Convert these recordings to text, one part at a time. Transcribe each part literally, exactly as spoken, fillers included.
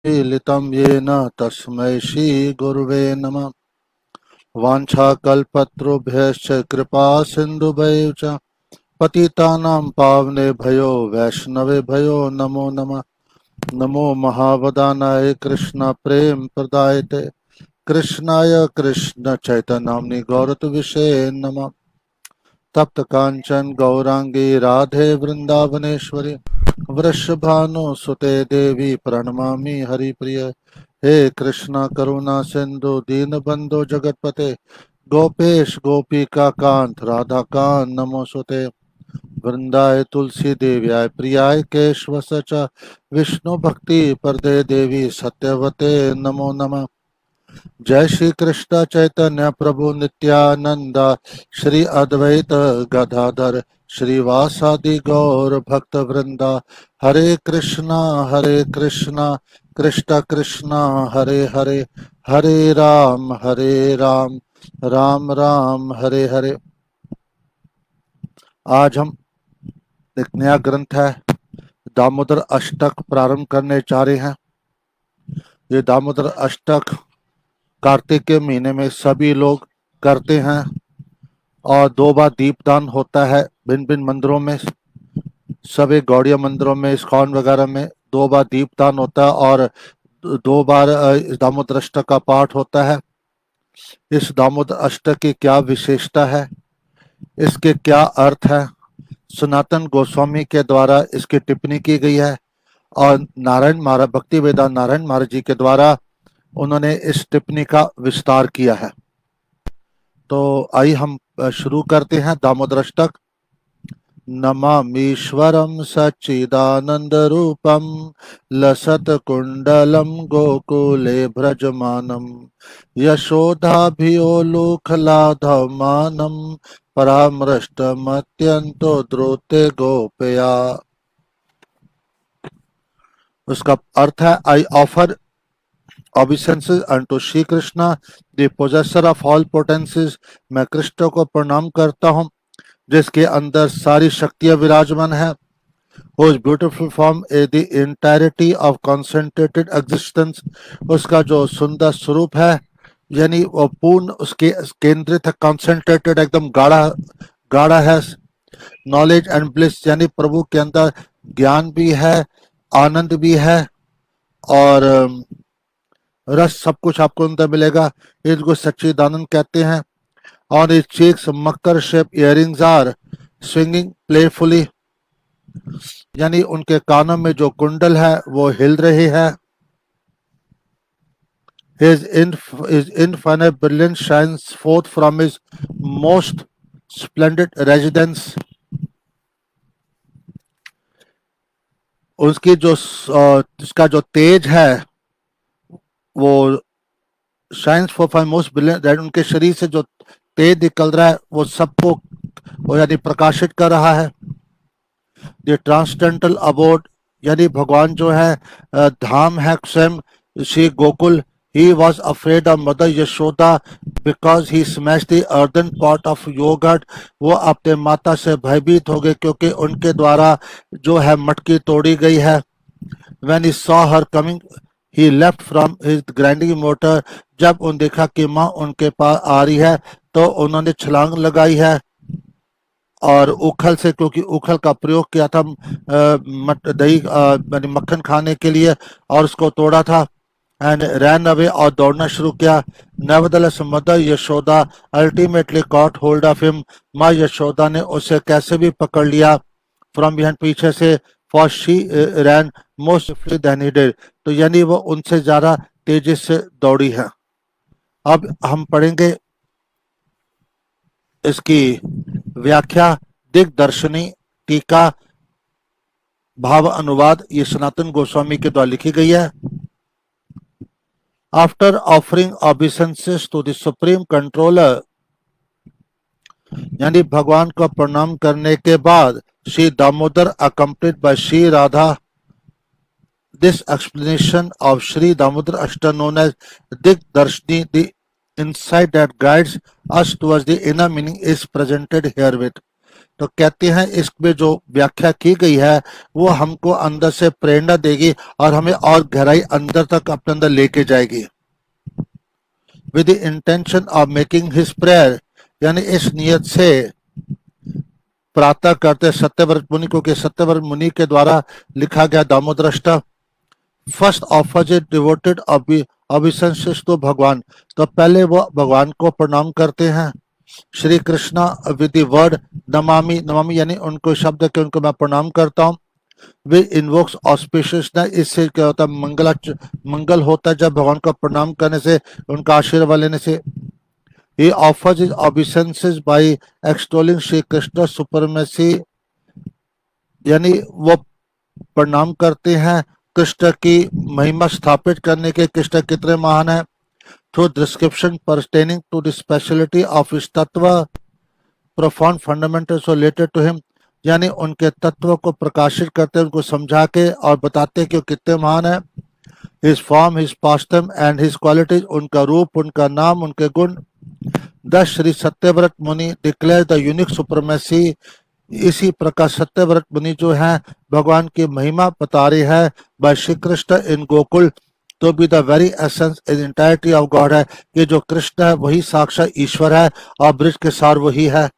लीलितं येन तस्मै श्री गुरुवे नमः। वाञ्छाकल्पतरुभ्यश्च कृपा सिन्धुभ्यः च पतितानां पावनेभ्यो वैष्णवेभ्यो नमो नमः। नमो महावदानाय कृष्ण प्रेम प्रदायते कृष्णाय कृष्ण चैतन्याम्नि गौरतविषे नमः। तप्त कांचन गौरांगी राधे वृंदावनेश्वरी वृषभानुसुते देवी प्रणमामि हरिप्रिय। हे कृष्ण करुणा सिंधु दीनबंधु जगतपते गोपेश गोपिका कांत राधा कांत नमोस्तुते। वृंदाय तुलसी देव्याय प्रियाय केशव सच विष्णु भक्ति परदे देवी सत्यवते नमो नमः। जय श्री कृष्ण चैतन्य प्रभु नित्यानंद श्री अद्वैत गदाधर श्रीवासादि गौर भक्त वृंदा। हरे कृष्णा हरे कृष्णा कृष्ण कृष्णा हरे हरे हरे राम हरे राम राम राम हरे हरे। आज हम एक नया ग्रंथ है दामोदर अष्टक प्रारंभ करने जा रहे हैं। ये दामोदर अष्टक कार्तिक के महीने में सभी लोग करते हैं और दो बार दीपदान होता है भिन्न भिन्न मंदिरों में। सभी गौड़िया मंदिरों में इस्कॉन वगैरह में दो बार दीपदान होता है और दो बार दामोदर अष्टक का पाठ होता है। इस दामोदर अष्टक की क्या विशेषता है, इसके क्या अर्थ है, सनातन गोस्वामी के द्वारा इसकी टिप्पणी की गई है और नारायण महाराज भक्ति वेदांत नारायण महाराज जी के द्वारा उन्होंने इस टिप्पणी का विस्तार किया है। तो आइए हम शुरू करते हैं दामोदर अष्टक। नमामीश्वरं सच्चिदानंद रूपम लसत कुंडलम गोकुले भ्रजमानम यशोदाभियोलुखलाधमानम परामृष्टमत्यंतो द्रुते गोपया। उसका अर्थ है, I offer obeisances unto Shri Krishna, the possessor of all potencies। मैं कृष्ण को प्रणाम करता हूँ जिसके अंदर सारी शक्तियां विराजमान है। whose beautiful form is the entirety of concentrated existence। उसका जो सुंदर स्वरूप है यानी वो पूर्ण उसके केंद्रित है, कॉन्सेंट्रेटेड एकदम गाढ़ा गाढ़ा है। नॉलेज एंड ब्लिस यानी प्रभु के अंदर ज्ञान भी है, आनंद भी है और रस, सब कुछ आपको अंदर मिलेगा। इसको सच्चिदानंद कहते हैं। और इस cheeks makar shape earrings are swinging playfully यानी उनके कानों में जो कुंडल है वो हिल रही है। His his infinite brilliance shines forth from his most splendid residence। उसकी जो उसका जो तेज है वो shines for five most brilliant, उनके शरीर से जो तेज निकल रहा है वो सबको वो यानी प्रकाशित कर रहा है। द ट्रांसडेंटल अबोर्ड यानी भगवान जो है धाम है स्वयं Shri Gokul. He was afraid of mother Yashoda because he smashed the earthen pot of yogurt. वो अपने माता से भयभीत हो गए क्योंकि उनके द्वारा जो है मटकी तोड़ी गई है। When he saw her coming He left from his grinding motor। जब उन देखा कि माँ उनके पास आ रही है तो उन्होंने छलांग लगाई है और उखल से, क्योंकि उखल का प्रयोग किया था मट दही यानी मक्खन खाने के लिए और उसको तोड़ा था। एंड रैन अवे और दौड़ना शुरू किया। Nevertheless mother Yashoda ultimately caught hold of him. माँ यशोदा ने उसे कैसे भी पकड़ लिया फ्रॉम बिहाइंड, पीछे से। For she ran most swiftly than he did, तो यानी वो उनसे ज्यादा तेजी से दौड़ी है। अब हम पढ़ेंगे इसकी व्याख्या, दिग्दर्शनी, टीका, भाव अनुवाद। ये सनातन गोस्वामी के द्वारा लिखी गई है। After offering obeisances to the supreme controller यानी भगवान को प्रणाम करने के बाद Shri Damodar accompanied by Sri Radha। This explanation of Sri Damodar Ashtak known as Digdarshini, the insight that guides us towards the inner meaning, is presented herewith। तो कहते हैं इसमें जो व्याख्या की गई है वो हमको अंदर से प्रेरणा देगी और हमें और गहराई अंदर तक अपने अंदर लेके जाएगी। With the intention of making his prayer, यानी इस नियत से प्रार्थना करते सत्यव्रत मुनि को, कि सत्यव्रत मुनि के द्वारा लिखा गया Damodarashtaka first offers it devoted अभिसंशिष्ट तो भगवान, तो पहले वो भगवान को प्रणाम करते हैं। Shri Krishna with the word namami, नमामि यानी उनको शब्द के उनको मैं प्रणाम करता हूँ। वे इन्वोक्स ऑस्पिशियसनेस, इससे क्या होता है मंगल मंगल होता है जब भगवान को प्रणाम करने से, उनका आशीर्वाद लेने से। He offers his obeisances by extolling Shri Krishna supremacy, यानी वो प्रणाम करते हैं कृष्ण की महिमा स्थापित करने के, कृष्ण कितने महान है। Through description pertaining to the speciality of his tattva profound fundamentals related to him, यानी उनके तत्व को प्रकाशित करते हैं, उनको समझा के और बताते हैं कि वो कितने महान है। His form, his pastime and his qualities, उनका रूप, उनका नाम, उनके गुण। दस श्री सत्यव्रत मुनि डिक्लेयर द यूनिक सुपरमेसी, इसी प्रकार सत्यव्रत मुनि जो है भगवान की महिमा बता रही है बाय श्री कृष्ण इन गोकुल, तो भी the very essence in entirety of God है कि जो कृष्ण है वही साक्षात ईश्वर है और ब्रज के सार वही है।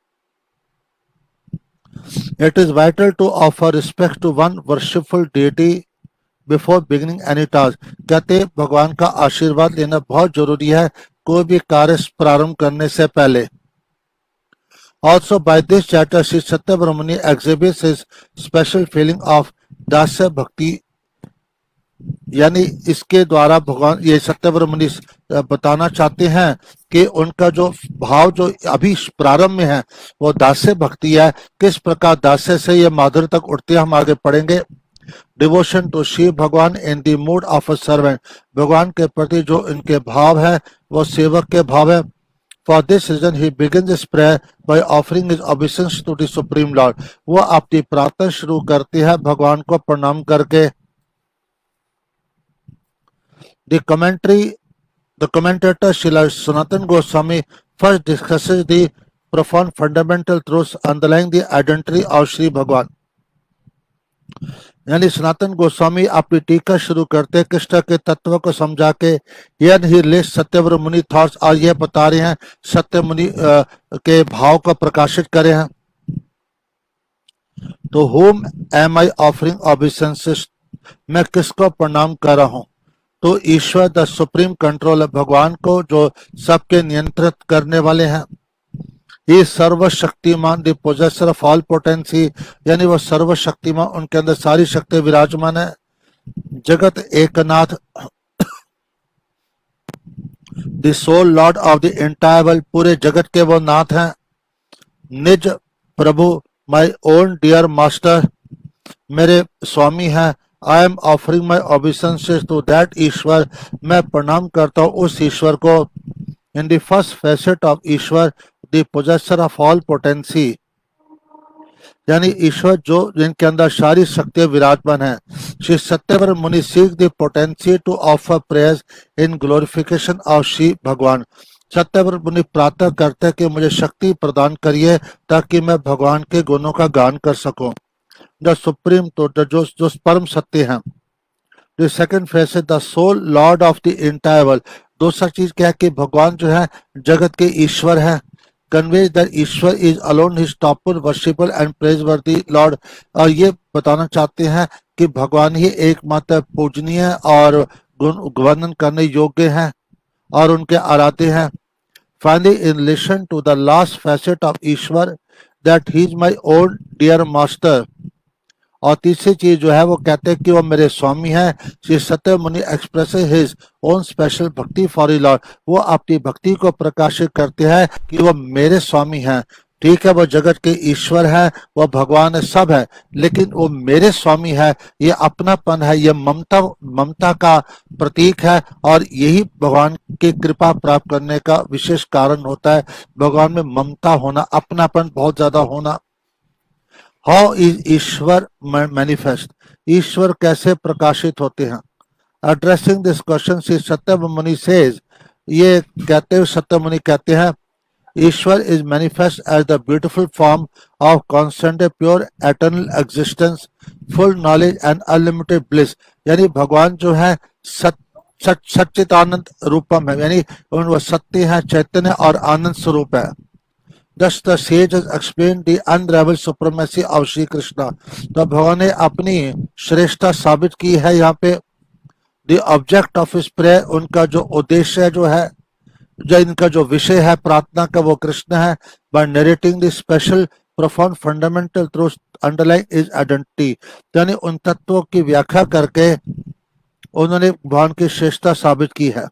It is vital to offer respect to one worshipful deity before beginning any task, कहते भगवान का आशीर्वाद लेना बहुत जरूरी है कोई भी कार्य प्रारंभ करने से पहले। Also by this chapter Sri Satyavrat Muni exhibits his special feeling of दास्य भक्ति, यानी इसके द्वारा भगवान ये सत्यव्रत मुनि बताना चाहते हैं कि उनका जो भाव जो अभी प्रारंभ में है वो दास्य भक्ति है। किस प्रकार दास्य से ये माधुर्य तक उठते हैं हम आगे पढ़ेंगे। Devotion to Shiv Bhagwan in the mood of a servant, भगवान के प्रति जो इनके भाव है वो सेवक के भाव है। For this reason he begins his prayer by offering his obeisances to the supreme lord, वो अपनी प्रार्थना शुरू करते हैं भगवान को प्रणाम करके। The commentary the commentator Shrila Sanatan Goswami first discusses the profound fundamental truths underlying the identity of Shri Bhagwan, यानी सनातन गोस्वामी अपनी टीका शुरू करते कृष्ण के तत्व को समझा के, ही लिस्ट सत्यव्रत मुनि थॉट्स, और यह बता रहे हैं सत्य मुनि के भाव को प्रकाशित करे हैं। तो whom am I offering obeisances, मैं किसको प्रणाम कर रहा हूं, तो ईश्वर द सुप्रीम कंट्रोल, भगवान को जो सबके नियंत्रित करने वाले हैं। ये सर्वशक्तिमान the possessor of all potency, यानी वो सर्वशक्तिमान, उनके अंदर सारी शक्ति विराजमान है। Jagat ekanath the soul lord of the entire world, पूरे जगत के वो नाथ हैं। Nij prabhu my own dear master, मेरे स्वामी हैं। I am offering my obeisances to that Ishvar, मैं प्रणाम करता हूँ उस ईश्वर को। In the first facet of Ishvar the possessor of all potency, यानी ईश्वर जो जिनके अंदर सारी शक्ति विराजमान है। Shri Satyavrat Muni seek the potency to offer prayers in glorification of Shri Bhagwan, Satyavrat मुनि प्रार्थना करते हैं कि मुझे शक्ति प्रदान करिए ताकि मैं भगवान के गुणों का गान कर सकूं। द सुप्रीम, तो जो जो परम सत्य है। द सेकंड फेस है the soul lord of the entire world, दूसरा चीज क्या है कि भगवान जो है जगत के ईश्वर है। Conveys that Ishvar is alone his topper worshipful and praiseworthy lord, और ये बताना चाहते हैं कि भगवान ही एकमात्र पूजनीय और गुण वर्णन करने योग्य हैं और उनके आराध्य हैं। Finally in relation to the last facet of Ishvar that he is my own dear master, और तीसरी चीज जो है वो कहते हैं कि वो मेरे स्वामी हैं। Shri Satya Muni express his own special bhakti for he lord, वो अपनी भक्ति को प्रकाशित करते हैं कि वो मेरे स्वामी हैं। ठीक है, वो जगत के ईश्वर है, वो भगवान है, सब है, लेकिन वो मेरे स्वामी है। ये अपनापन है, ये ममता ममता का प्रतीक है, और यही भगवान की कृपा प्राप्त करने का विशेष कारण होता है। भगवान में ममता होना, अपनापन बहुत ज्यादा होना। हाउ इज ईश्वर मैनिफेस्ट, ईश्वर कैसे प्रकाशित होते हैं। Addressing this question Shri Satya मुनि सेज, ये कहते हुए सत्य मुनि कहते हैं ईश्वर is manifest as the beautiful form of constant pure eternal existence, full knowledge and unlimited bliss. यानी भगवान जो है सत सच सच्चिदानंद रूपम है, यानी वो सत्य है, चैतन्य और आनंद स्वरूप है. Thus the sages explained the unrivaled supremacy of Sri Krishna. तो भगवान ने अपनी श्रेष्ठता साबित की है यहाँ पे. The object of his prayer, उनका जो उद्देश्य जो है, जो इनका जो विषय है प्रार्थना का, वो कृष्ण है. By narrating the special profound fundamental truth underlying his identity, यानी उन तत्वों की व्याख्या करके उन्होंने भगवान की श्रेष्ठता साबित की है.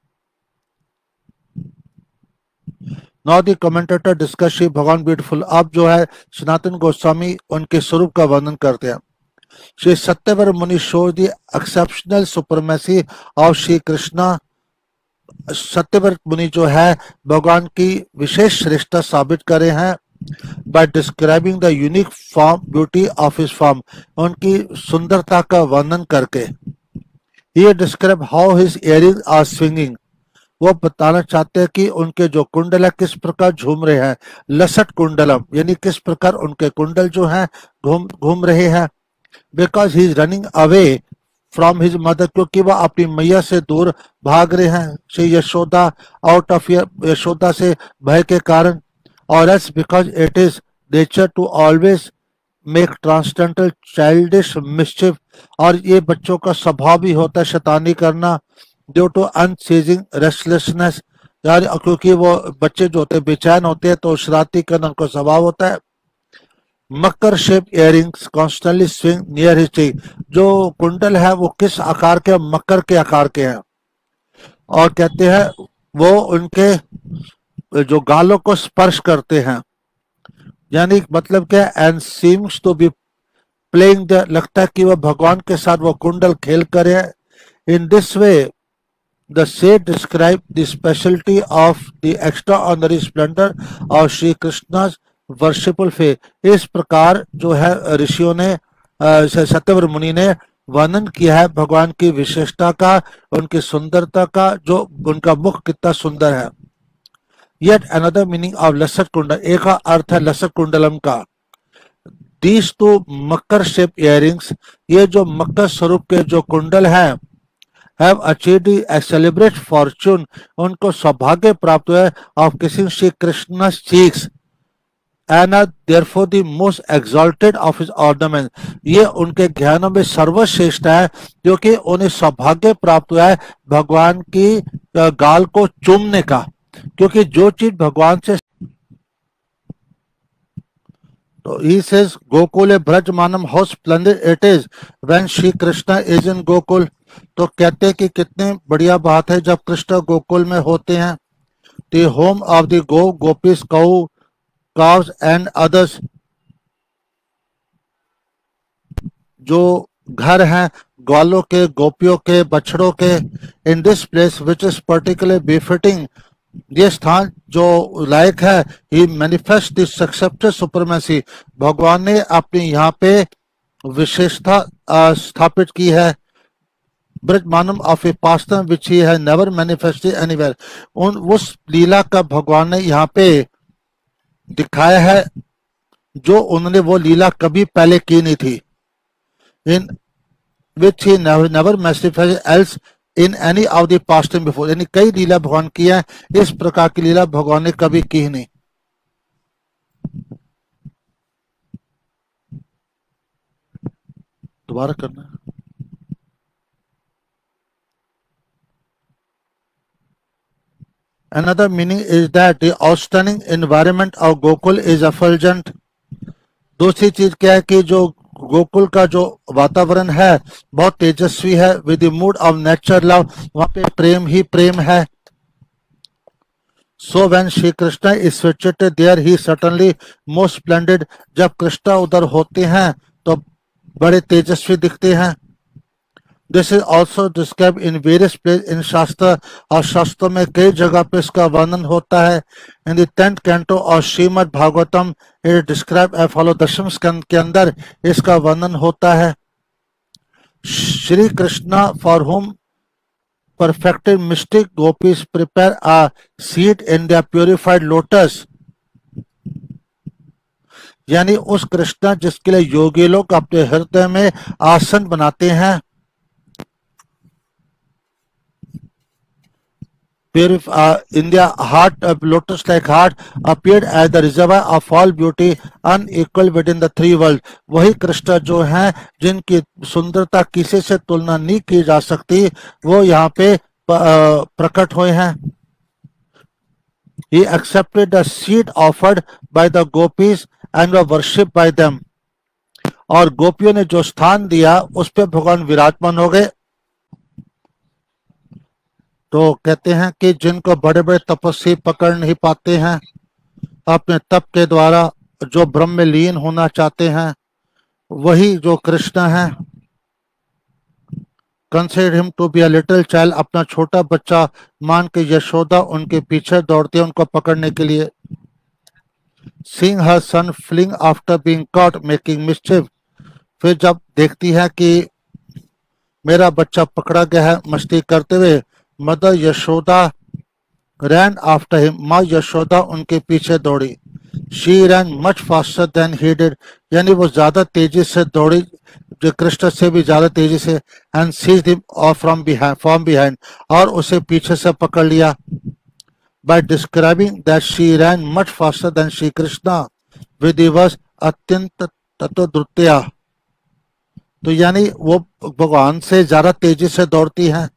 Now the commentator discuss Shri भगवान ब्यूटीफुल. अब जो है सनातन गोस्वामी उनके स्वरूप का वर्णन करते हैं. श्री सत्यवर मुनि shows the exceptional supremacy of Shri Krishna. सत्यवर मुनि जो है भगवान की विशेष श्रेष्ठता साबित करे हैं by describing the unique form beauty of his form, उनकी सुंदरता का वर्णन करके. He describe how his earrings are swinging. वो बताना चाहते हैं कि उनके जो कुंडल है किस प्रकार झूम रहे हैं. लसट कुंडलम, यानी किस प्रकार उनके कुंडल जो हैं घूम घूम रहे हैं. Because he is running away from his mother, क्योंकि वह अपनी मैया से दूर भाग रहे हैं. श्री यशोदा आउट ऑफ यशोदा से भय के कारण. और else because it is nature to always make transcendental childish mischief, और ये बच्चों का स्वभाव भी होता है शैतानी करना. ड्यू टू अनसीजिंग रेस्टलेसनेस, यानी क्योंकि वो बच्चे जो होते हैं बेचैन होते हैं तो शरारती करना उनका स्वभाव होता है. Makar shape earrings constantly swing near his टी, जो कुंडल है वो किस आकार के, मकर के आकार के हैं. और कहते हैं वो उनके जो गालों को स्पर्श करते हैं, यानी मतलब क्या, and seems to be playing the, लगता है कि वह भगवान के साथ वो कुंडल खेल कर है. In this way the sage describe the specialty of the extraordinary splendor of Sri Krishna's worshipful face. इस प्रकार जो है ऋषियों ने, सत्यवर मुनि ने वर्णन किया है भगवान की विशेषता का, उनकी सुंदरता का, जो उनका मुख कितना सुंदर है. Yet another meaning of लसत कुंडल, एक अर्थ है लसत कुंडलम का. These two makar shape earrings, ये जो मकर स्वरूप के जो कुंडल हैं, have achieved a celebrate fortune, उनको सौभाग्य प्राप्त हुआ है of kissing Shri Krishna's cheeks, and are therefore the most exalted of his ornaments. ये उनके ज्ञानों में सर्वश्रेष्ठ है, क्योंकि उन्हें सौभाग्य प्राप्त हुआ है भगवान की गाल को चूमने का. क्योंकि जो चीज भगवान से, तो he says Gokul ब्रजमानम, how splendid it is when Shri Krishna is in Gokul. तो कहते हैं कि कितने बढ़िया बात है जब कृष्ण गोकुल में होते हैं. The home of the go gopis cow calves and others, जो घर हैं ग्वालों के, गोपियों के, बछड़ों के. In this place which is particular befitting, ये स्थान जो लायक है. He manifest the accepted supremacy, भगवान ने अपनी यहाँ पे विशेषता स्थापित की है. ब्रजमानम of a pastime which he has never manifested anywhere, उन उस लीला का भगवान ने यहाँ पे दिखाया है जो उन्होंने वो लीला कभी पहले की नहीं थी. In which he never manifested else in any of the pastime before, यानी कई लीला भगवान की है, इस प्रकार की लीला भगवान ने कभी की नहीं. दोबारा करना. Another meaning is that the outstanding environment of Gokul is effulgent. दूसरी चीज क्या है कि जो गोकुल का जो वातावरण है बहुत तेजस्वी है. With the mood of nature love, वहां पे प्रेम ही प्रेम है. So when Shri Krishna is situated there, he certainly most splendid. जब कृष्ण उधर होते हैं तो बड़े तेजस्वी दिखते हैं. This is also described in various places in Shastra, और शास्त्रों में कई जगह पे इसका वर्णन होता है. In the tenth canto of Shrimad Bhagavatam it is described as follow. दशम स्कंद के अंदर इसका वर्णन होता है. Shri Krishna for whom perfected mystic gopis prepare a seat in their purified lotus, यानी उस कृष्ण जिसके लिए योगी लोग अपने हृदय में आसन बनाते हैं। Purif, uh, India heart, uh, lotus like heart appeared as the reservoir of all beauty unequal within the three worlds। वही कृष्ण जो हैं जिनकी सुंदरता किसी से तुलना नहीं की जा सकती, वो यहाँ पे प्रकट हुए हैं। He accepted the seed offered by the gopis and was worshipped by them। और गोपियों ने जो स्थान दिया उस पे भगवान विराजमान हो गए। तो कहते हैं कि जिनको बड़े बड़े तपस्वी पकड़ नहीं पाते हैं, अपने तप के द्वारा जो ब्रह्म में लीन होना चाहते हैं, वही जो कृष्ण है। Consider him to be a little child, अपना छोटा बच्चा मान के यशोदा उनके पीछे दौड़ती है उनको पकड़ने के लिए। Seeing her son fling after being caught making mischief, फिर जब देखती है कि मेरा बच्चा पकड़ा गया है मस्ती करते हुए, mother Yashoda ran after him, माँ यशोदा उनके पीछे दौड़ी। She ran much faster than he did, यानी वो ज्यादा तेजी से दौड़ी, जो कृष्ण से भी ज्यादा तेजी से। And seized him from behind from behind, और उसे पीछे से पकड़ लिया। By describing that she ran much faster than Shri Krishna with दिवस अत्यंत तत्वद्रुत्या, तो यानी वो भगवान से ज्यादा तेजी से दौड़ती हैं।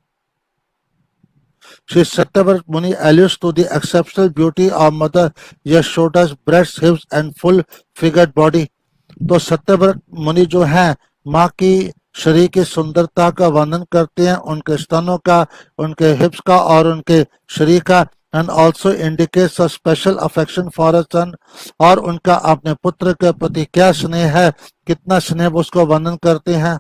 Sri Satyavrat Muni alludes to the exceptional beauty of Mother Yashoda's breasts, hips and full figured body। तो सत्यव्रत मुनि जो हैं माँ की शरीर की सुंदरता का वर्णन करते हैं, उनके स्तनों का, उनके हिप्स का और उनके शरीर का। And also indicates a special affection for a son, और उनका अपने पुत्र के प्रति क्या स्नेह है, कितना स्नेह उसको वर्णन करते हैं।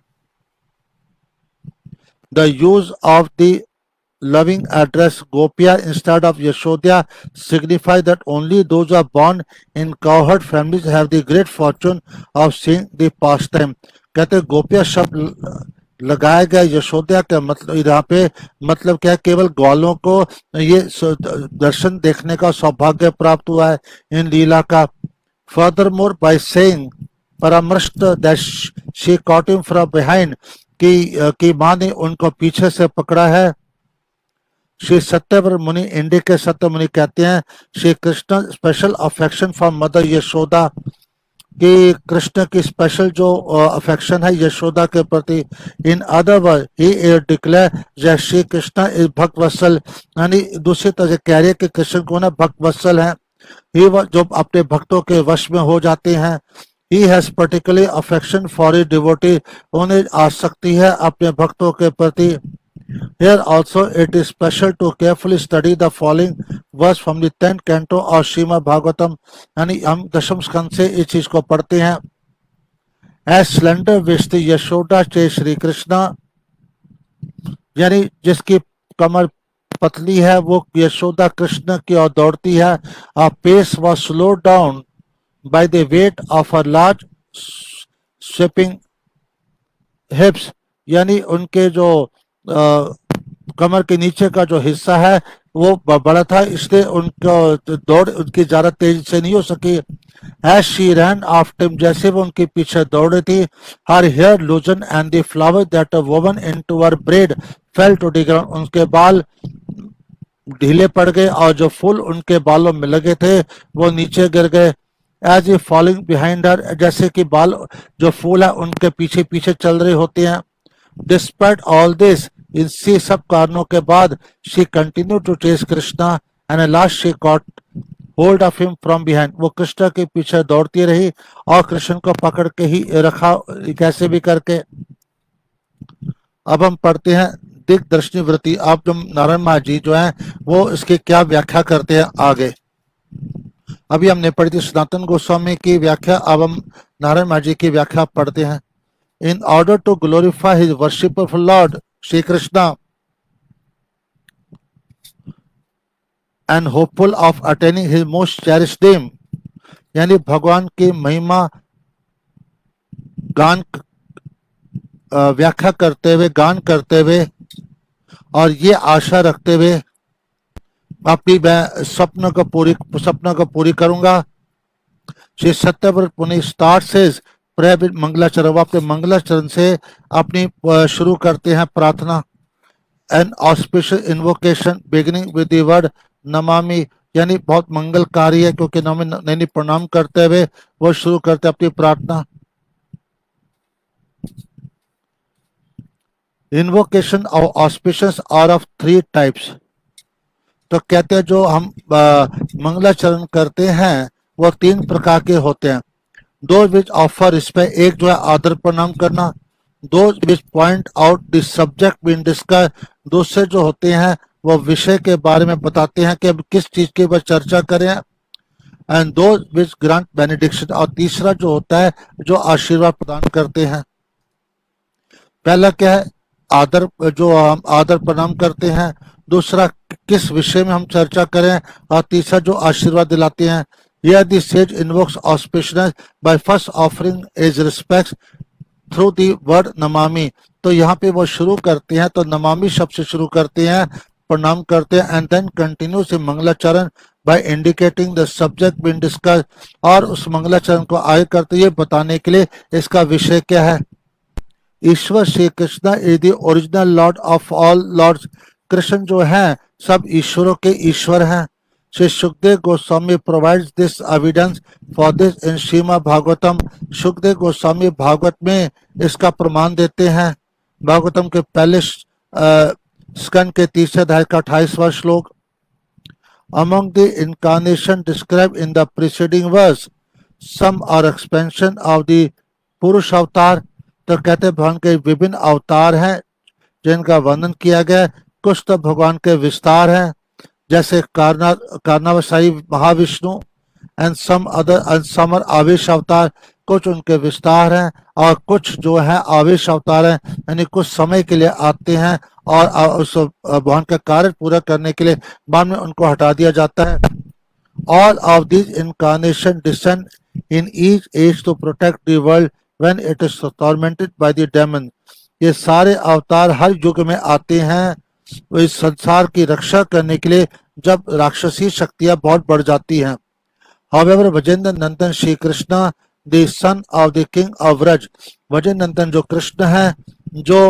The use of the loving address Gopiya instead of Yashoda signify that only those who are born in cowherd families have the great fortune of seeing the pastime। कहते गोपिया शब्द लगाया गया यशोदा का मतलब यहाँ पे मतलब क्या है, केवल ग्वालों को ये दर्शन देखने का सौभाग्य प्राप्त हुआ है इन लीला का। Furthermore, by saying परामर्श that she caught him from behind, कि कि माँ ने उनको पीछे से पकड़ा है। श्री सत्यव्रत मुनि इंडिके सत्य मुनि कहते हैं Shri Krishna special affection for mother Yashoda, कि कृष्ण की स्पेशल जो अफेक्शन है यशोदा के प्रति। In other word he declare that Shri Krishna is भक्त वत्सल, यानी दूसरी तरह से कह रही है कि कृष्ण को ना भक्त वत्सल है, ही जो अपने भक्तों के वश में हो जाते हैं। He has particularly affection for a devotee, उन्हें आसक्ति है अपने भक्तों के प्रति। Here also it is special to carefully study the following verse from the tenth canto of Srimad Bhagavatam, यानी हम दशम स्कंद से इस चीज को पढ़ते हैं। As slender waist यशोदा चे श्री कृष्णा, यानी जिसकी कमर पतली है वो यशोदा कृष्ण की ओर दौड़ती है। Her pace was slowed down by the weight of her large sweeping hips, यानी उनके जो आ, कमर के नीचे का जो हिस्सा है वो बड़ा था, इसलिए उनको दौड़ उनकी ज्यादा तेजी से नहीं हो सकी। As she ran after him, जैसे वो उनके पीछे दौड़ रही थी, her hair loosened and the flowers that were woven into her braid fell to the ground, उनके बाल ढीले पड़ गए और जो फूल उनके बालों में लगे थे वो नीचे गिर गए। As if falling behind her, जैसे कि बाल जो फूल है उनके पीछे पीछे चल रहे होते हैं। Despite all this, इसी सब कारणों के बाद she continued to chase Krishna and at last she caught hold of him from behind। वो कृष्ण के पीछे दौड़ती रही और कृष्ण को पकड़ के ही रखा कैसे भी करके। अब हम पढ़ते हैं दिग्दर्शनी वृत्ति। आप जो नारायण महाराज जी जो हैं वो इसकी क्या व्याख्या करते हैं आगे। अभी हमने पढ़ी थी सनातन गोस्वामी की व्याख्या, अब हम नारायण महाराज जी की व्याख्या पढ़ते हैं। In order to glorify his worshipful Lord Shri Krishna and hopeful of attaining his most cherished name, यानी भगवान की महिमा गान व्याख्या करते हुए गान करते हुए और ये आशा रखते हुए अपनी मैं स्वप्न को पूरी स्वप्न को पूरी करूंगा। श्री सत्यव्रत मुनि स्टार्ट्स हिज प्रेयर विद मंगलाचरण, वो अपने मंगलाचरण से अपनी शुरू करते हैं प्रार्थना। An auspicious invocation beginning with the word नमामि, यानी बहुत मंगलकारी है क्योंकि नैनी प्रणाम करते हुए वो शुरू करते अपनी प्रार्थना। Invocation of auspicious are of three types, तो कहते हैं जो हम मंगलाचरण करते हैं वो तीन प्रकार के होते हैं। दो विच ऑफर रिस्पेक्ट, एक जो है आदर प्रणाम करना। Two which point out the subject being discussed, दूसरे जो होते हैं वो विषय के बारे में बताते हैं कि अब किस चीज के ऊपर चर्चा करें। एंड दो विच ग्रांट बेनिडिक्शन, और तीसरा जो होता है जो आशीर्वाद प्रदान करते हैं। पहला क्या है, आदर, जो हम आदर प्रणाम करते हैं। दूसरा किस विषय में हम चर्चा करें, और तीसरा जो आशीर्वाद दिलाते हैं। Here the sage invokes auspiciousness by first offering his respects through the word namami, तो यहाँ पे वो शुरू करते हैं तो नमामि शब्द से शुरू करते हैं, प्रणाम करते हैं। एंड देन कंटिन्यूस इन मंगलाचरण by indicating the subject being discussed, और उस मंगलाचरण को आगे करते हुए बताने के लिए इसका विषय क्या है। ईश्वर Shri Krishna is the original lord of all lords, Krishna जो है सब ईश्वरों के ईश्वर हैं। Shri Sukhdev Goswami provides this evidence for this in Shrimad Bhagavatam, Sukhdev Goswami Bhagavat में इसका प्रमाण देते हैं। भागवतम के पहले स्कंद के तीसरे अध्याय का अट्ठाईसवां श्लोक। Among the incarnation describe in the preceding verse some are expansion of the पुरुष अवतार, तो कहते हैं भगवान के विभिन्न अवतार हैं जिनका वर्णन किया गया। कुछ तो भगवान के विस्तार हैं जैसे कारना कारनावशाही Mahavishnu, and some other and some are आवेश अवतार, कुछ उनके विस्तार हैं और कुछ जो है आवेश अवतार हैं, यानी कुछ समय के लिए आते हैं और उस भगवान का कार्य पूरा करने के लिए बाद में उनको हटा दिया जाता है। All of this incarnation descend in each age to protect the world when it is tormented by the demon, ये सारे अवतार हर युग में आते हैं वो इस संसार की रक्षा करने के लिए जब राक्षसी शक्तियां बहुत बढ़ जाती हैं। However, Vrajendra Nandan Shri Krishna the son of the king of Vraj, Vrajendra Nandan जो कृष्ण है जो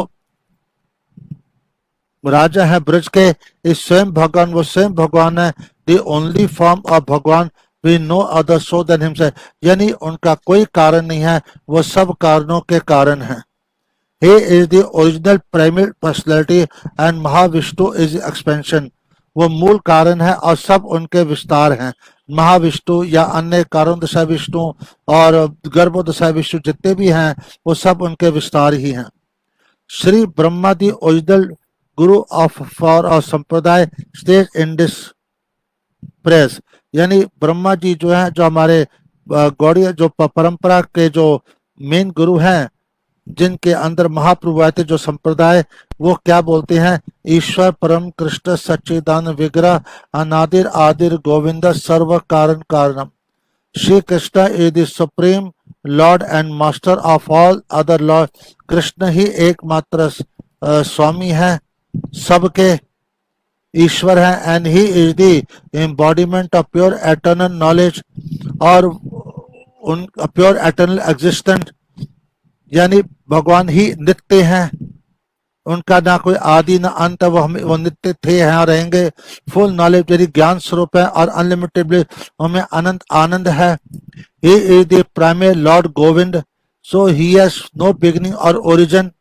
राजा है ब्रज के, इस स्वयं भगवान, वो स्वयं भगवान है। The only form of Bhagavan we know other so than himself, यानी उनका कोई कारण नहीं है, वो सब कारणों के कारण है। He is the original primary personality and Mahavishnu is expansion, वो मूल कारण है और सब उनके विस्तार हैं। महाविष्णु या अन्य कारण दशा विष्णु और गर्भ दशा विष्णु जितने भी हैं वो सब उनके विस्तार ही हैं। Shri Brahma the original guru of for our sampradaya stage in this press, यानी ब्रह्मा जी जो है जो हमारे गौड़ीय जो परंपरा के जो मेन गुरु हैं जिनके अंदर महाप्रभु आए थे जो संप्रदाय, वो क्या बोलते हैं, ईश्वर परम कृष्ण सच्चिदानंद विग्रह अनादिर आदिर गोविंद सर्व कारण कारणम। Shri Krishna is the supreme lord and master of all other lord, Krishna ही एकमात्र स्वामी है, सबके ईश्वर है। And he is the embodiment of pure eternal knowledge, और उन प्योर एटर्नल एग्जिस्टेंट, यानी भगवान ही नित्य हैं, उनका ना कोई आदि ना अंत, वो हमें वो नित्य थे हैं और रहेंगे। फुल नॉलेज यानी ज्ञान स्वरूप है और अनलिमिटेड हमें अनंत आनंद है। He is the primary lord Govind, so he has no beginning और ओरिजिन,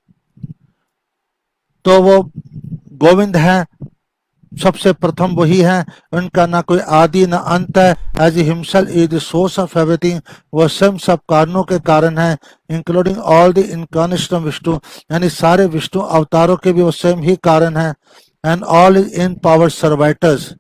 तो वो गोविंद है, सबसे प्रथम वही है, उनका ना कोई आदि ना अंत है। As himself is the source of everything, वह स्वयं सब कारणों के कारण है। Including all the incarnation of Vishnu, यानी सारे विष्णु अवतारों के भी वो स्वयं ही कारण है। And all is in power servitors,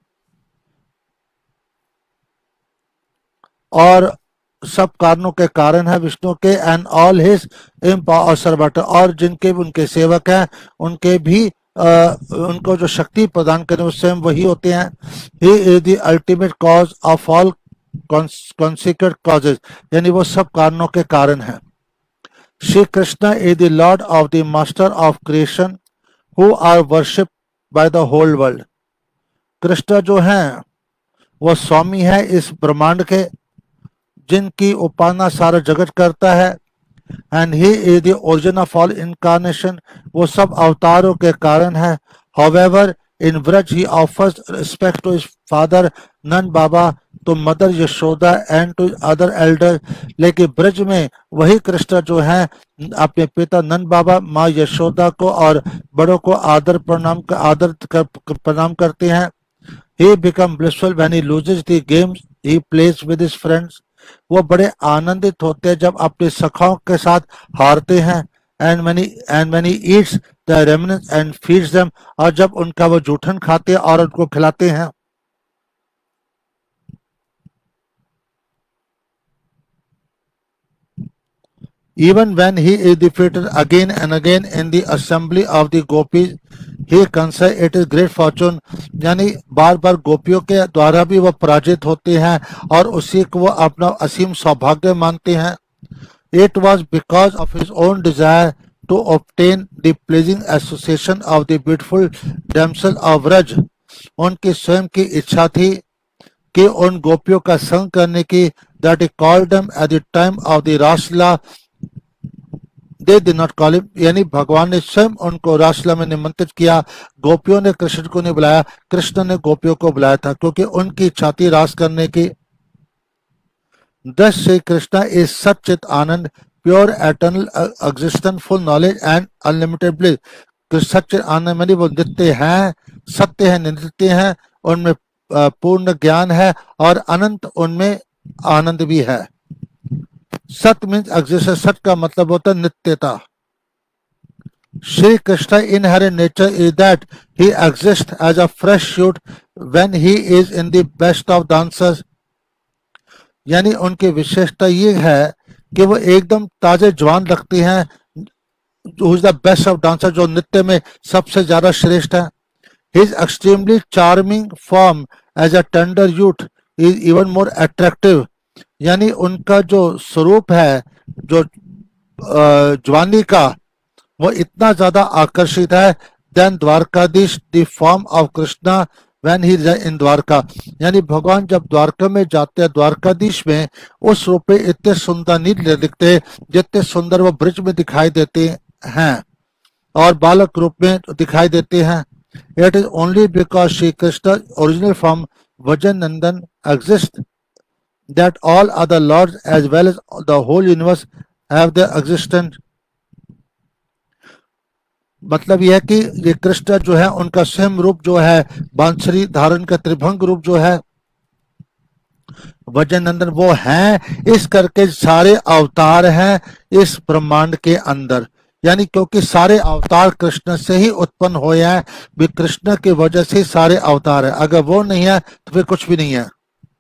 और सब कारणों के कारण है विष्णु के। And all his in power servitor, और जिनके भी उनके सेवक हैं उनके भी Uh, उनको जो शक्ति प्रदान करें उस स्वयं वही होते हैं। He is the ultimate cause of all consequent causes, यानी वो सब कारणों के कारण है। Shri Krishna is the lord of the master of creation who are worship by the whole world, Krishna जो हैं वो स्वामी है इस ब्रह्मांड के जिनकी उपासना सारा जगत करता है। And he is the origin of all incarnation, वो सब अवतारों के कारण है। However in Vraj he offers respect to his father Nand Baba, to mother Yashoda and to other elder, लेकिन ब्रज में वही कृष्ण जो है अपने पिता नंद बाबा, माँ यशोदा को और बड़ों को आदर प्रणाम आदर कर, प्रणाम करते हैं। He become blissful when he loses the games he plays with his friends. वो बड़े आनंदित होते हैं जब अपने सखाओं के साथ हारते हैं। And when he and when he eats the remnants and feeds them, और जब उनका वो जूठन खाते हैं और उनको खिलाते हैं। Even when he is defeated again and again in the assembly of the gopis, he considers it is great fortune, यानी बार बार गोपियों के द्वारा भी वह पराजित होते हैं और उसी को वो अपना असीम सौभाग्य मानते हैं। It was because of his own desire to obtain the pleasing association of the beautiful damsel of Vraj, उनकी स्वयं की इच्छा थी कि उन गोपियों का संग करने की, that he called them at the time of the Raslila, they did not call him, यानी भगवान ने स्वयं उनको रासलीला में निमंत्रित किया। गोपियों ने कृष्ण को नहीं बुलाया, कृष्ण ने गोपियों को बुलाया था, क्योंकि उनकी इच्छा थी रास करने की। Thus Sri Krishna is sachchit anand, pure eternal existence, full knowledge and unlimited bliss. सच्चित आनंद मानी वो नित्य हैं, सत्य है, नित्य हैं, उनमें पूर्ण ज्ञान है और अनंत उनमें आनंद भी है। सत मीन्स एग्जिस्टेंस, सत का मतलब होता है नित्यता। Shri Krishna inherent nature is that he exist as a fresh shoot when he is in the best of dancers, यानी उनकी विशेषता ये है कि वो एकदम ताजे जवान लगते हैं। Who is the best of dancer, जो नृत्य में सबसे ज्यादा श्रेष्ठ है। His extremely charming form as a tender youth is even more attractive, यानी उनका जो स्वरूप है जो जवानी का, वो इतना ज्यादा आकर्षित है। Then Dwarkadhish the form of Krishna when he in Dwarka, यानी भगवान जब द्वारका में जाते हैं, द्वारकाधीश में, उस रूप में इतने सुंदर नहीं दिखते जितने सुंदर वो ब्रिज में दिखाई देते हैं और बालक रूप में दिखाई देते हैं। It is only because Shri Krishna original form Vrajan Nandan exist that all other lords as well as the whole universe have their existence. मतलब यह है कि ये कृष्ण जो है उनका स्वयं रूप जो है बांसुरी धारण का त्रिभंग रूप जो है वजन नंदन, वो है इस करके सारे अवतार हैं इस ब्रह्मांड के अंदर, यानी क्योंकि सारे अवतार कृष्ण से ही उत्पन्न हुए हैं, भी कृष्ण की वजह से सारे अवतार है। अगर वो नहीं है तो फिर कुछ भी नहीं है।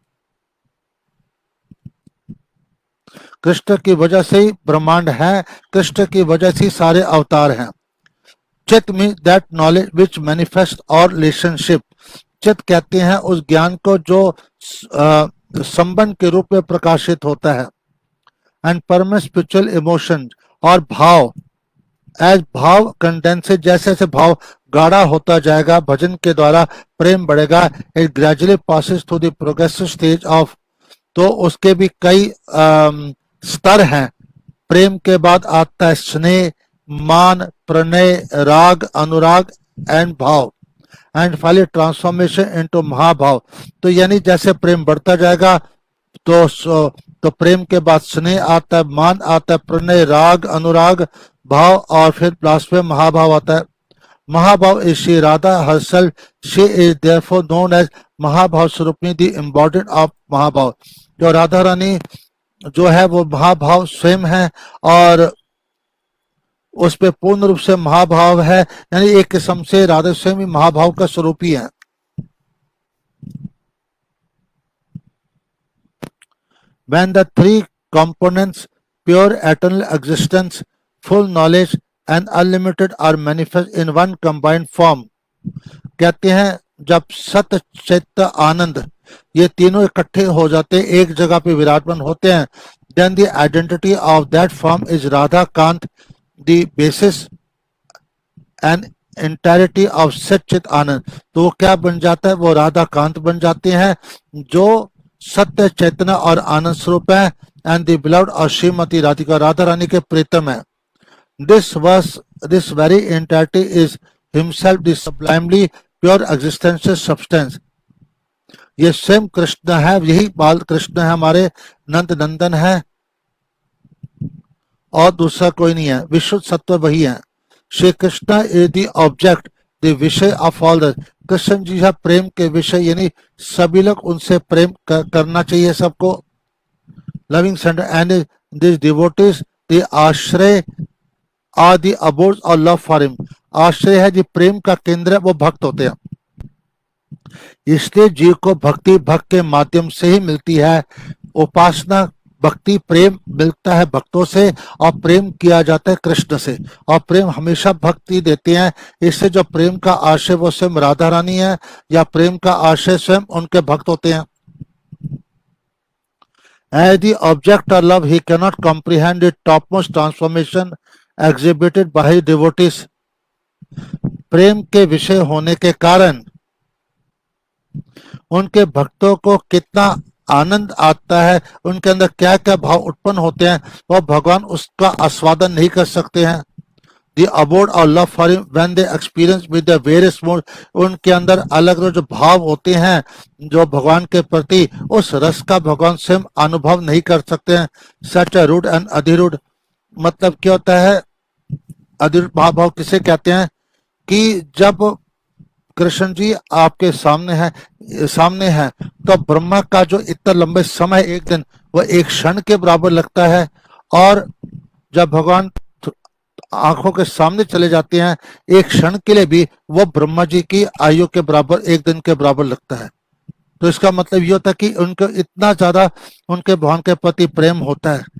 कृष्ण की वजह से ही ब्रह्मांड है, कृष्ण की वजह से सारे अवतार हैं। Chit means that knowledge which manifest our relationship, चित कहते हैं उस ज्ञान को जो संबंध के रूप में प्रकाशित होता है। एंड परम स्पिरिचुअल इमोशन, और भाव, एज भाव कंडेंसेड, जैसे जैसे भाव गाढ़ा होता जाएगा भजन के द्वारा प्रेम बढ़ेगा। It gradually passes through the progressive stage of, तो उसके भी कई आ, स्तर हैं। प्रेम के बाद आता है स्नेह, maan, pranay, raag, anurag and bhav, and finally transformation into mahabhav. तो यानी जैसे प्रेम बढ़ता जाएगा तो तो प्रेम के बाद स्नेह आता है, मान आता है, प्रणय, राग, अनुराग, भाव, और फिर लास्ट में महाभाव आता है। Mahabhav is Shri Radha herself, she is therefore known as mahabhav swarupini, the embodiment of mahabhav. जो राधा रानी जो है वो महाभाव स्वयं है और उस पे पूर्ण रूप से महाभाव है, यानी एक किस्म से राधा स्वयं ही महाभाव का स्वरूप ही है। When the three components, pure eternal existence, full knowledge and unlimited, are manifest in one combined form, कहते हैं जब सत चित्त आनंद ये तीनों इकट्ठे हो जाते, एक जगह पे विराजमान होते हैं, then the identity of that form is Radha Kant, the basis and entirety of सच्चित आनंद। तो वो क्या बन जाता है, वो राधा कांत बन जाते हैं, जो सत्य चैतन्य और आनंद स्वरूप है, एंड द बिलव्ड और श्रीमती राधिका राधा रानी के प्रीतम है। This verse this very entity is himself the sublimely pure existential substance. ये स्वयं कृष्ण है, यही बाल कृष्ण है, हमारे नंद नंदन है और दूसरा कोई नहीं है। विशुद्ध सत्व वही है। Shri Krishna is the object the vishay of all the. Krishna ji है प्रेम के विषय, यानी सभी लोग उनसे प्रेम कर, करना चाहिए सबको। Loving center and this devotees the ashray are the abode or love for him. आश्रय है जी प्रेम का केंद्र है, वो भक्त होते हैं। इसलिए जीव को भक्ति भक्त के माध्यम से ही मिलती है। उपासना भक्ति प्रेम मिलता है भक्तों से, और प्रेम किया जाता है कृष्ण से, और प्रेम हमेशा भक्ति देते हैं। इससे जो प्रेम का आश्रय वो स्वयं राधा रानी है, या प्रेम का आश्रय स्वयं उनके भक्त होते हैं। As the object of love, he cannot comprehend the topmost transformation exhibited by his devotees. प्रेम के विषय होने के कारण उनके भक्तों को कितना आनंद आता है, उनके अंदर क्या क्या भाव उत्पन्न होते हैं, वह भगवान उसका आस्वादन नहीं कर सकते हैं। The abode or love for him when they experience with the various modes, उनके अंदर अलग अलग जो भाव होते हैं जो भगवान के प्रति, उस रस का भगवान स्वयं अनुभव नहीं कर सकते हैं। Such a rude and अधिरूढ़, मतलब क्या होता है अधिरूढ़ भाव? भाव किसे कहते हैं कि जब कृष्ण जी आपके सामने है सामने है तो ब्रह्मा का जो इतना लंबे समय एक दिन वह एक क्षण के बराबर लगता है, और जब भगवान आंखों के सामने चले जाते हैं एक क्षण के लिए भी वो ब्रह्मा जी की आयु के बराबर एक दिन के बराबर लगता है। तो इसका मतलब ये होता है कि उनको इतना ज्यादा उनके भगवान के प्रति प्रेम होता है।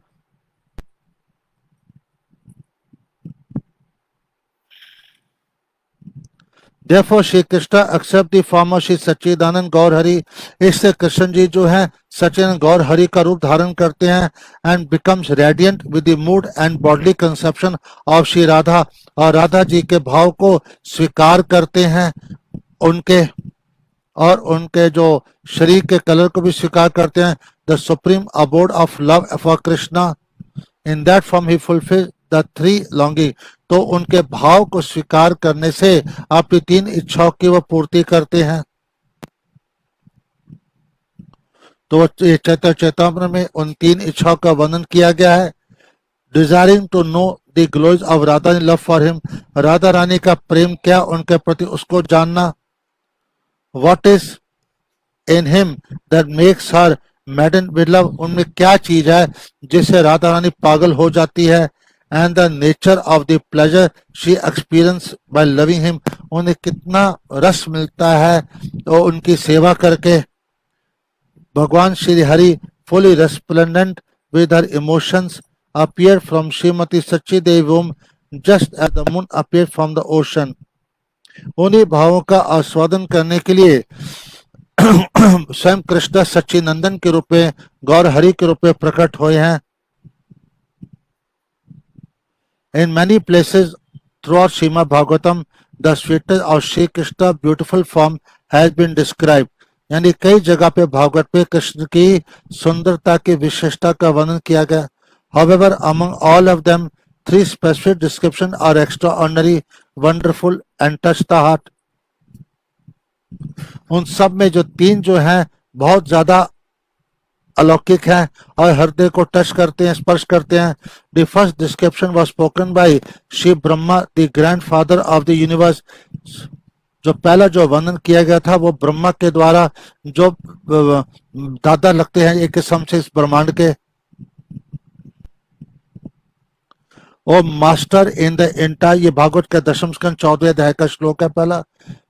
Therefore Shri Krishna accept the form of Shri सच्चिदानंद गौर हरि। इससे कृष्ण जी जो है सच्चिदानंद गौर हरि का रूप धारण करते हैं, and becomes radiant with the mood and bodily conception of Shri Radha, और राधा जी के भाव को स्वीकार करते हैं उनके, और उनके जो शरीर के कलर को भी स्वीकार करते हैं। The supreme abode of love for Krishna, in that form he fulfills the three longing। तो उनके भाव को स्वीकार करने से आपकी तीन इच्छाओं की वो पूर्ति करते हैं। तो चैतन्य चैतामृत में उन तीन इच्छाओं का वर्णन किया गया है। Desiring to know the glories of Radha love for him, Radha Rani का प्रेम क्या उनके प्रति उसको जानना। What is in him that makes her madden with love, उनमें क्या चीज है जिससे राधा रानी पागल हो जाती है। And the nature of the pleasure she experience by loving him, उन्हें कितना रस मिलता है तो उनकी सेवा करके। Bhagavan Shri Hari fully resplendent with her emotions appear from Shrimati Sachi Devi whom just as the moon appear from the ocean. उन्हीं भावों का आस्वादन करने के लिए स्वयं कृष्ण सच्चिनंदन के रूप में गौर हरि के रूप में प्रकट हुए हैं। In many places throughout Srimad Bhagavatam, the sweetness of Shri Krishna beautiful form has been described। यानी कई जगह पे भागवत में कृष्ण की सुंदरता की विशेषता का वर्णन किया गया। However, among all of them, three specific descriptions are extraordinary, wonderful and touch the heart। उन सब में जो तीन जो हैं बहुत ज्यादा अलौकिक है और हृदय को टच करते हैं, स्पर्श करते हैं। The first description was spoken by Shri Brahma the grandfather of the universe. जो पहला जो वर्णन किया गया था वो ब्रह्मा के द्वारा, जो दादा लगते हैं एक किस्म से इस ब्रह्मांड के। O master in the entire, ये भागवत का दशम स्कंद चौदहवें अध्याय का श्लोक है पहला।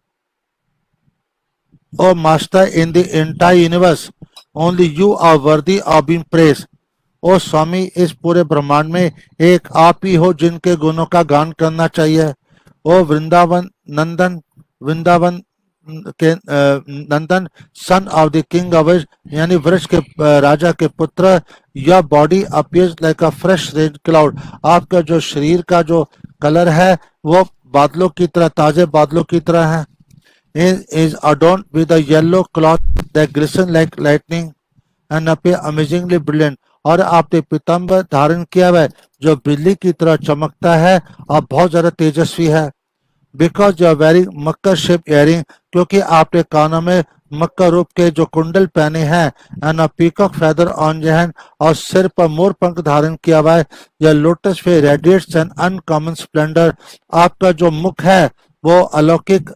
O master in the entire universe, only you are worthy of being praised. ओ स्वामी, इस पूरे ब्रह्मांड में एक आप ही हो जिनके गुणों का गान करना चाहिए। ओ वृंदावन नंदन, वृंदावन के Nandan, son of the king of वृक्ष, यानी वृक्ष के राजा के पुत्र। Your body appears like a fresh red cloud, आपका जो शरीर का जो कलर है वो बादलों की तरह, ताजे बादलों की तरह है। Is adorned with a yellow cloth that glisten like lightning। and appear amazingly brilliant. और आपने पीताम्बर धारण किया हुआ है जो बिजली की तरह चमकता है और बहुत ज्यादा तेजस्वी है. Because you are wearing makar shape earring, क्योंकि आपने कानों में मकर रूप के जो कुंडल पहने हैं, and peacock feather on your hand, और सिर पर मोर पंख धारण किया हुआ है. यह लोटस फे रेडिएट्स एन अनकॉमन स्प्लेंडर. आपका जो मुख है वो अलौकिक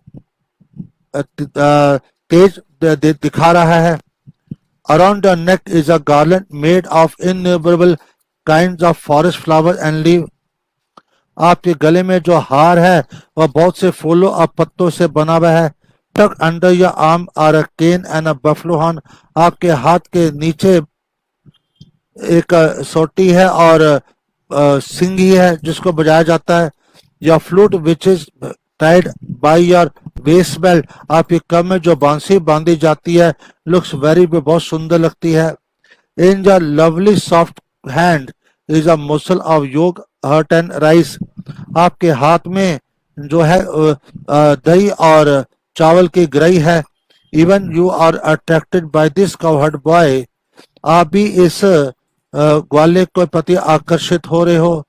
तेज दिखा रहा है. Around your neck is a garland made of innumerable kinds of forest flowers and leaves. आपके गले में जो हार है वह बहुत से फूलों और पत्तों से बना हुआ है. Tucked under your arm are a cane and a buffalo horn. आपके हाथ के नीचे एक सोटी है और सिंगी है जिसको बजाया जाता है. Your flute which is tied by your waist belt, आपके कम में जो बांसी बांधी जाती है, looks very, बहुत सुंदर लगती है. In your lovely soft hand is a morsel of yog, hurt and rice. आपके हाथ में जो है दही और चावल की ग्रही है. Even you are attracted by this cowherd boy. आप भी इस ग्वाले के प्रति आकर्षित हो रहे हो.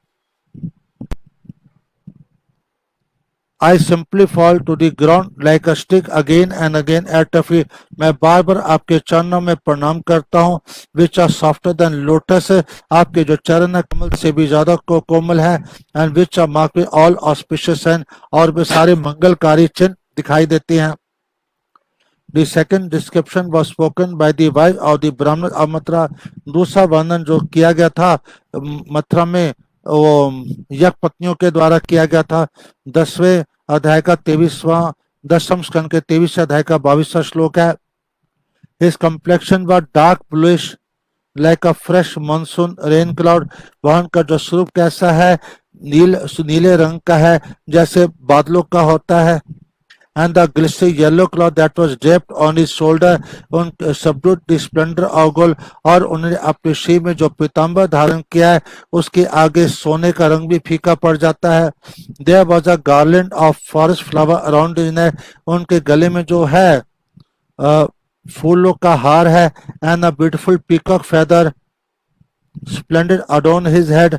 I simply fall to the ground like a stick again and again at the feet. मैं बार बार आपके चरणों में प्रणाम करता हूँ. Which are softer than lotus. आपके जो चरण है कमल से भी ज्यादा को कोमल है. And which are marked with all auspicious and, और वे सारे मंगलकारी चिन्ह दिखाई देते हैं. The second description was spoken by the wife of the Brahman of Mathura. दूसरा वर्णन जो किया गया था मथुरा में वो यज्ञ पत्नियों के द्वारा किया गया था. दसवें अध्याय का तेईसवां दसम स्कंद के तेईसवें अध्याय का बाईसवां श्लोक है. His complexion was dark bluish like a fresh monsoon rain cloud. वहन का जो स्वरूप कैसा है, नील नीले रंग का है जैसे बादलों का होता है. And the glistening yellow cloth that was draped on his shoulder on subdued the splendor of gold. और उन्होंने अपने शरीर में जो पीताम्बर धारण किया है उसके आगे सोने का रंग भी फीका पड़ जाता है. There was a garland of forest flower around his neck. उनके गले में जो है आ, फूलों का हार है. And a beautiful peacock feather splendid adorn his head.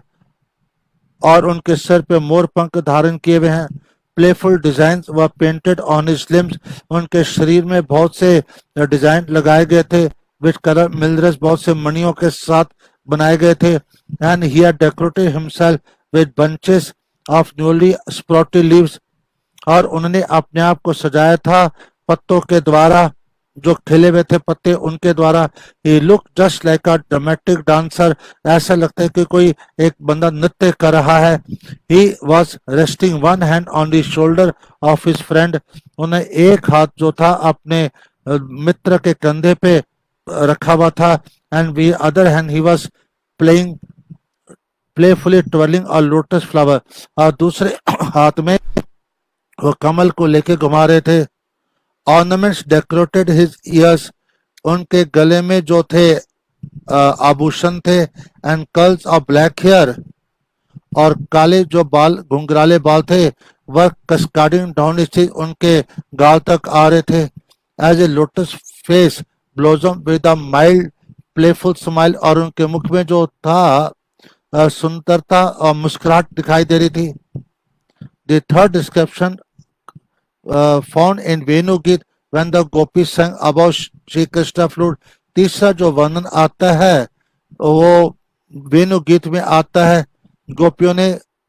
और उनके सर पे मोर पंख धारण किए हुए हैं. Playful designs were painted on his limbs. उनके शरीर में बहुत से डिजाइन लगाए गए थे. With color मिलरस बहुत से मणियों के साथ बनाए गए थे. And he had decorated himself with bunches of newly sprouted leaves. और उन्होंने अपने आप को सजाया था पत्तों के द्वारा, जो खिले हुए थे पत्ते उनके द्वारा. He looked just like a dramatic dancer. ऐसा लगता है कि कोई एक बंदा नृत्य कर रहा है. He was resting one hand on the shoulder of his friend. उन्हें एक हाथ जो था अपने मित्र के कंधे पे रखा हुआ था. And with other hand he was playing playfully twirling a lotus flower. और दूसरे हाथ में वो कमल को लेके घुमा रहे थे. Ornaments decorated his ears. उनके गले में जो थे आभूषण थे. And curls of black hair. और काले जो बाल घुंघराले बाल थे वह cascading down his cheek, उनके गाल तक आ रहे थे. As a lotus face blossomed with a mild playful smile. और उनके मुख में जो था सुंदरता और मुस्कुराहट दिखाई दे रही थी. The third description Uh, found in Venu Geet when the gopis sang about Shri Krishna flute. तीसरा जो वर्णन आता है वो वेणु गीत में आता है. गोपियों ने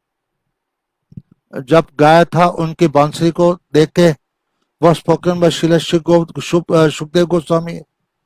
जब गाया था उनकी बांसुरी को देख के. Was spoken by Shrila Sukhdev Goswami.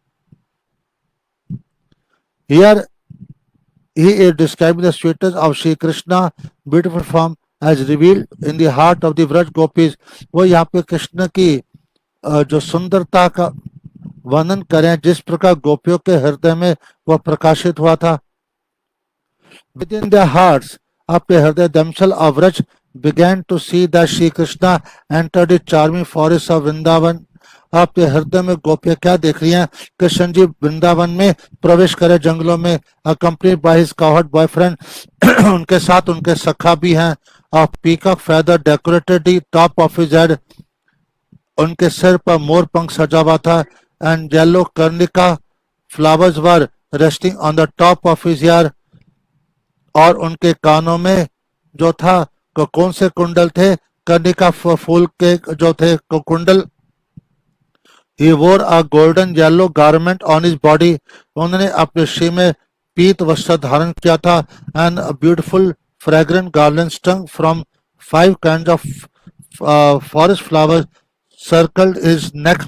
Here he is describing the sweetness of Shri Krishna beautiful form as revealed in the heart of the Vraj gopis. वो यहाँ पे कृष्ण की जो सुंदरता का वर्णन करें जिस प्रकार गोपियों के हृदय में वह प्रकाशित हुआ था. Within their hearts, आपके हृदय themselves of Vraj began to see that Shri Krishna entered the charming forest of Vrindavan. आपके हृदय में गोपियां क्या देख रही हैं? कृष्ण जी वृंदावन में प्रवेश करे जंगलों में. accompanied by his cowherd boyfriend. उनके साथ उनके सखा भी हैं. of peacock feather decorated the top of his head. उनके सिर पर मोर पंख सजा हुआ था. and yellow कर्णिका flowers were resting on the top of his ear, और उनके कानों में जो था को कौन से कुंडल थे, कर्णिका फूल के जो थे कुंडल। He wore a golden yellow garment on his body, उन्होंने अपने शरीर में पीत वस्त्र धारण किया था, and a beautiful fragrant garland strung from five kinds of uh, forest flowers circled his neck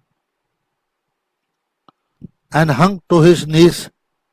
and hung to his knees,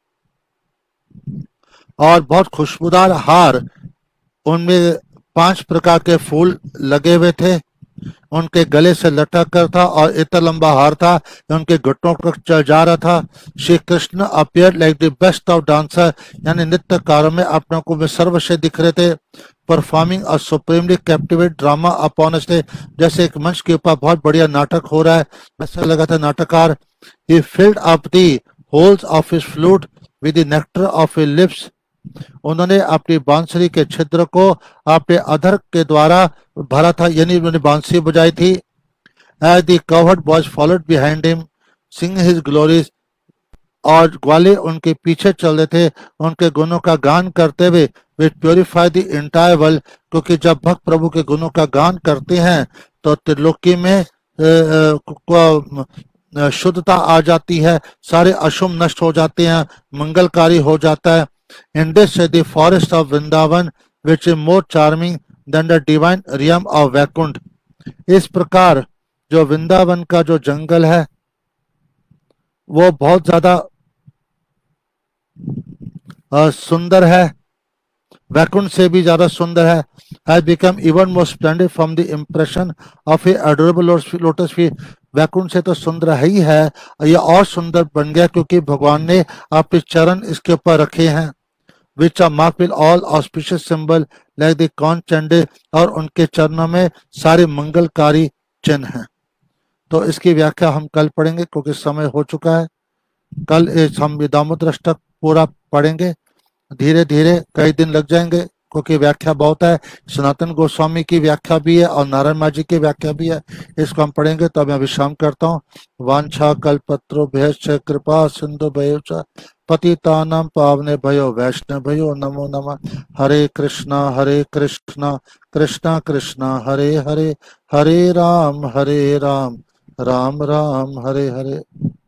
और बहुत खुशबूदार हार उनमें पांच प्रकार के फूल लगे हुए थे, उनके गले से लटक कर था, और इतना लंबा हार था उनके घुटनों तक चल जा रहा था। Shri Krishna appear like the best of dancer, यानी नृत्यकारों में अपने को वे सर्वश्रेष्ठ दिख रहे थे। Performing a supremely captivate drama upon us, जैसे एक मंच के ऊपर बहुत बढ़िया नाटक हो रहा है, ऐसा लगा था नाटककार। He filled up the holes of his flute with the nectar of his lips, उन्होंने अपनी बांसुरी के छिद्र को अपने अधर के द्वारा भरा था, यानी उन्होंने बांसुरी बजाई थी। As the cowherd boys followed behind him, singing his glories, और ग्वाले उनके पीछे चल रहे थे उनके गुणों का गान करते हुए। वे प्योरीफाई द इंटायर वर्ल्ड, क्योंकि जब भक्त प्रभु के गुणों का गान करते हैं तो त्रिलोकी में शुद्धता आ जाती है, सारे अशुभ नष्ट हो जाते हैं, मंगलकारी हो जाता है। In this the forest of Vrindavan, which is more charming than the divine realm of Vaikunt, इस प्रकार जो वृंदावन का जो जंगल है वो बहुत ज्यादा सुंदर है, वैकुंठ से भी ज्यादा सुंदर है। Has become even more splendid from the impression of a adorable lotus feet, Vaikuntha से तो सुंदर है ही है, ये और सुंदर बन गया क्योंकि भगवान ने अपने चरण इसके ऊपर रखे हैं। Which are marked with all auspicious symbol like the conch चंडे, और उनके चरणों में सारे मंगलकारी चिन्ह हैं। तो इसकी व्याख्या हम कल पढ़ेंगे क्योंकि समय हो चुका है। कल इस हम दामोदराष्टक पूरा पढ़ेंगे, धीरे धीरे कई दिन लग जाएंगे क्योंकि व्याख्या बहुत है। सनातन गोस्वामी की व्याख्या भी है और नारायण माँ जी की व्याख्या भी है, इसको हम पढ़ेंगे। तो मैं विश्राम करता हूँ। वांछा कल्पत्रो भयश्च कृपा सिंधु भयो च पतितानां पावने भयो वैष्णव भयो नमो नमः। हरे कृष्णा हरे कृष्णा कृष्णा कृष्णा हरे हरे, हरे राम हरे राम राम राम हरे हरे।